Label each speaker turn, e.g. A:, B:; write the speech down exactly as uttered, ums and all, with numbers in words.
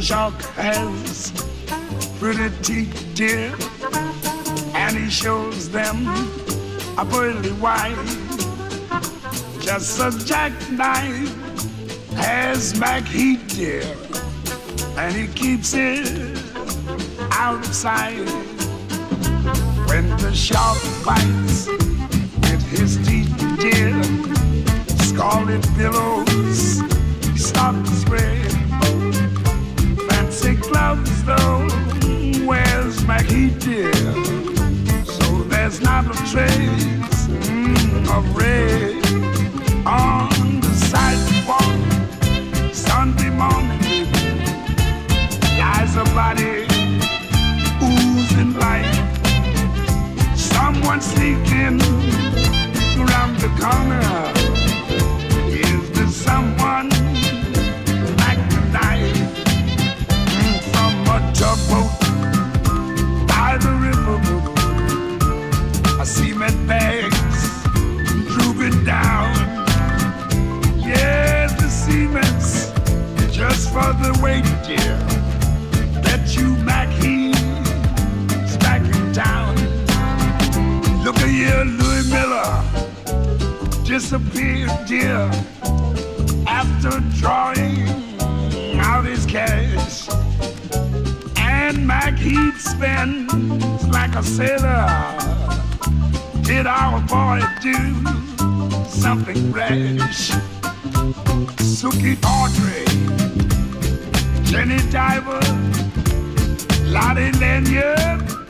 A: shark has pretty teeth, dear, and he shows them a pearly white. Just a jackknife has back heat, dear, and he keeps it out of sight. When the shark bites with his teeth, dear, scarlet billows start to spread. Fancy gloves, though, wears Mackie, dear, so there's not a trace mm, of red on the sidewalk. Sunday morning lies a body oozing light. Someone sneaking around the corner. Is there someone like the knife from a tugboat by the riverboat? I see cement bags drooping down. Yes, the cement's just for the weight, dear, that you Mac he's back in town. Look at here, Louis Miller disappeared, dear, after drawing out his cash. And Mac he'd spend like a sailor. Did our boy do something rash? Suki Audrey, Jenny Diver, Lottie Lanyard,